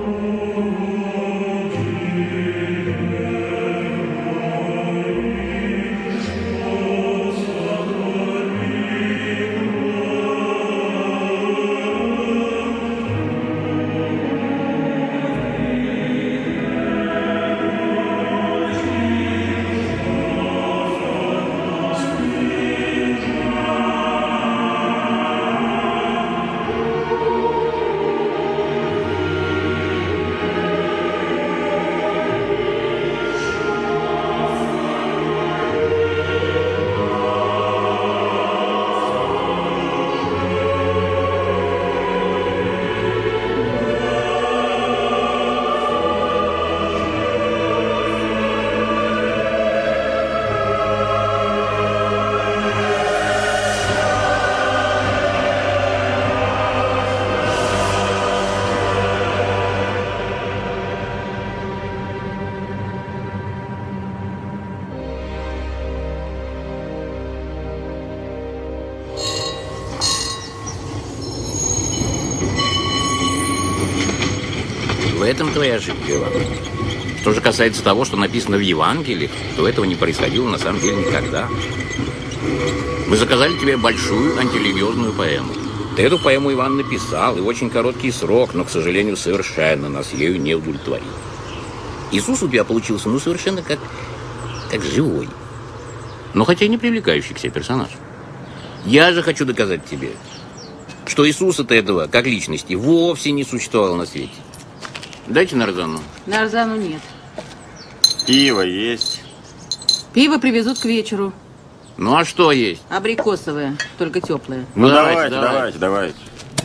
В этом твоя ошибка, Иван. Что же касается того, что написано в Евангелии, то этого не происходило на самом деле никогда. Мы заказали тебе большую антирелигиозную поэму. Ты эту поэму, Иван, написал, и в очень короткий срок, но, к сожалению, совершенно нас ею не удовлетворил. Иисус у тебя получился, ну, совершенно как живой. Но хотя и не привлекающий к себе персонаж. Я же хочу доказать тебе, что Иисуса-то этого, как личности, вовсе не существовало на свете. Дайте нарзану. Нарзану нет. Пиво есть. Пиво привезут к вечеру. Ну а что есть? Абрикосовое, только теплое. Ну давайте.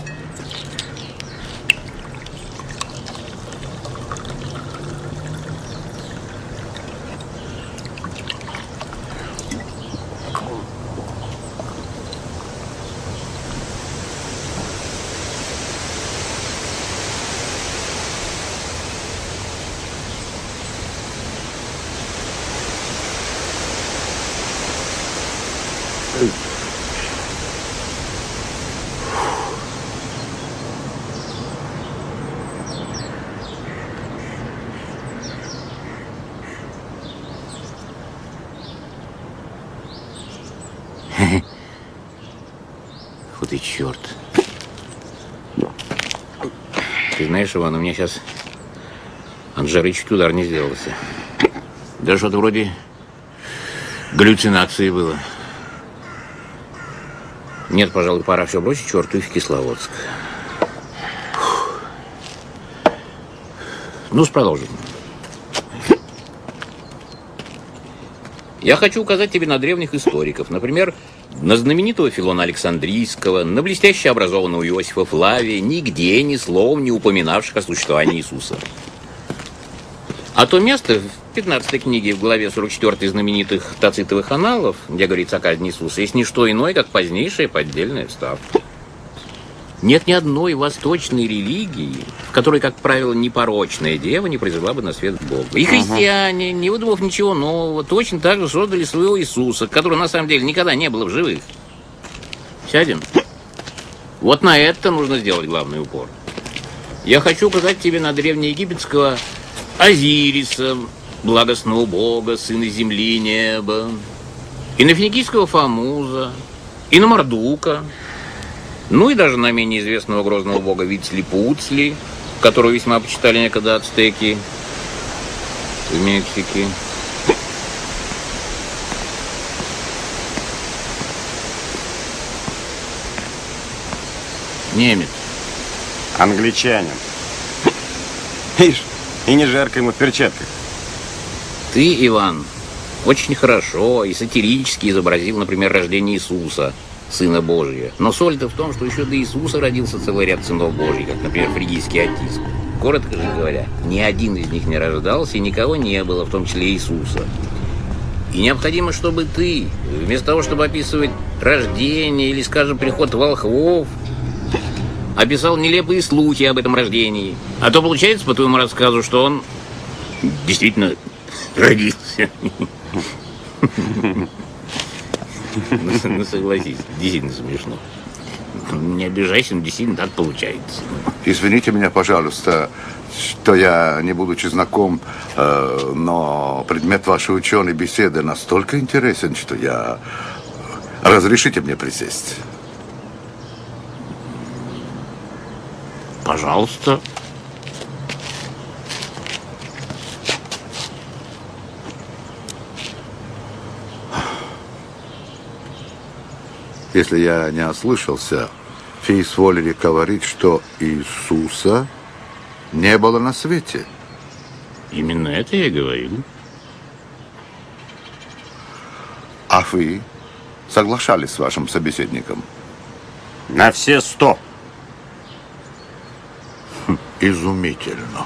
Фу ты, черт. Ты знаешь, Иван, у меня сейчас от жары чуть удар не сделался. Даже что-то вроде галлюцинации было. Нет, пожалуй, пора все бросить черту и в Кисловодск. Ну, продолжим. Я хочу указать тебе на древних историков. Например, на знаменитого Филона Александрийского, на блестяще образованного Иосифа Флавия, нигде ни словом не упоминавших о существовании Иисуса. А то место в 15 книге в главе 44 знаменитых Тацитовых аналов, где говорится о казни Иисуса, есть не что иное, как позднейшая поддельная вставка. Нет ни одной восточной религии, в которой, как правило, непорочная дева не произвела бы на свет Бога. И христиане, не выдумав ничего нового, точно так же создали своего Иисуса, которого на самом деле никогда не было в живых. Сядем? Вот на это нужно сделать главный упор. Я хочу указать тебе на древнеегипетского Азириса, благостного бога, сына земли и неба, и на финикийского Фомуза, и на Мардука, ну и даже на менее известного грозного бога Вицли-Пуцли, которого весьма почитали некогда ацтеки в Мексике. Немец. Англичанин. Ишь, и не жарко ему в перчатках. Ты, Иван, очень хорошо и сатирически изобразил, например, рождение Иисуса, Сына Божия. Но соль-то в том, что еще до Иисуса родился целый ряд сынов Божьих, как, например, фригийский Атиск. Коротко же говоря, ни один из них не рождался, и никого не было, в том числе Иисуса. И необходимо, чтобы ты, вместо того, чтобы описывать рождение или, скажем, приход волхвов, описал нелепые слухи об этом рождении. А то получается, по твоему рассказу, что он действительно родился. Ну, согласись, действительно смешно. Не обижайся, но действительно так получается. Извините меня, пожалуйста, что я, не будучи знаком, но предмет вашей ученой беседы настолько интересен, что я... Разрешите мне присесть? Пожалуйста. Если я не ослышался, вы изволили говорить, что Иисуса не было на свете. Именно это я и говорил. А вы соглашались с вашим собеседником? На все 100. Изумительно.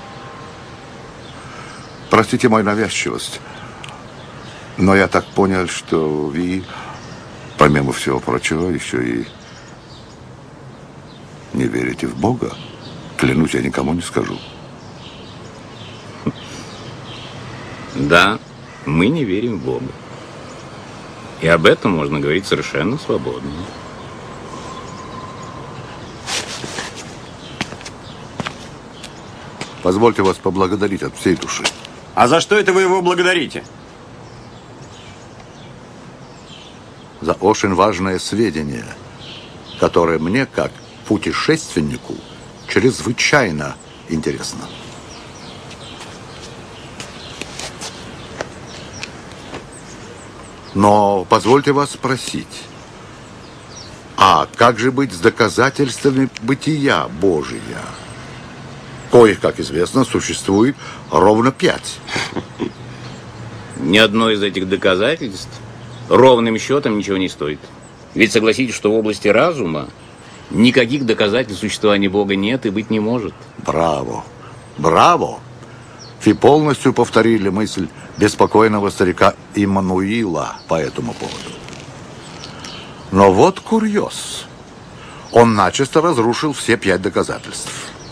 Простите мою навязчивость, но я так понял, что вы, помимо всего прочего, еще и не верите в Бога. Клянусь, я никому не скажу. Да, мы не верим в Бога. И об этом можно говорить совершенно свободно. Позвольте вас поблагодарить от всей души. А за что это вы его благодарите? За очень важное сведения, которое мне, как путешественнику, чрезвычайно интересно. Но позвольте вас спросить, а как же быть с доказательствами бытия Божия? Коих, как известно, существует ровно 5. Ни одно из этих доказательств ровным счетом ничего не стоит. Ведь согласитесь, что в области разума никаких доказательств существования Бога нет и быть не может. Браво! Браво! Вы полностью повторили мысль беспокойного старика Иммануила по этому поводу. Но вот курьез. Он начисто разрушил все 5 доказательств.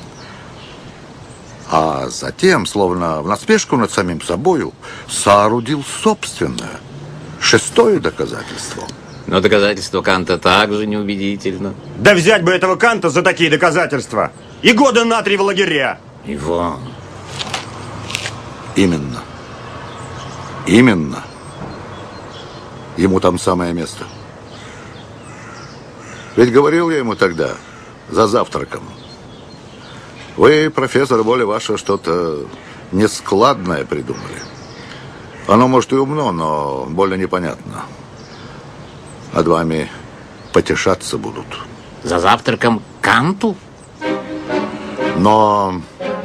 А затем, словно в насмешку над самим собою, соорудил собственное, 6-е доказательство. Но доказательство Канта также неубедительно. Да взять бы этого Канта за такие доказательства. И года на 3 в лагеря. Иван. Именно. Именно. Ему там самое место. Ведь говорил я ему тогда, за завтраком. Вы, профессор, более ваше что-то нескладное придумали. Оно, может, и умно, но более непонятно. Над вами потешаться будут. За завтраком Канту? Но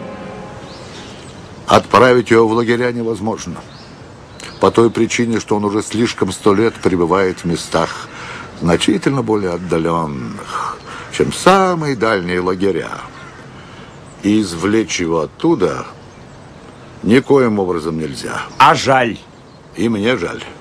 отправить его в лагеря невозможно. По той причине, что он уже слишком 100 лет пребывает в местах значительно более отдаленных, чем самые дальние лагеря. И извлечь его оттуда никоим образом нельзя. А жаль. И мне жаль.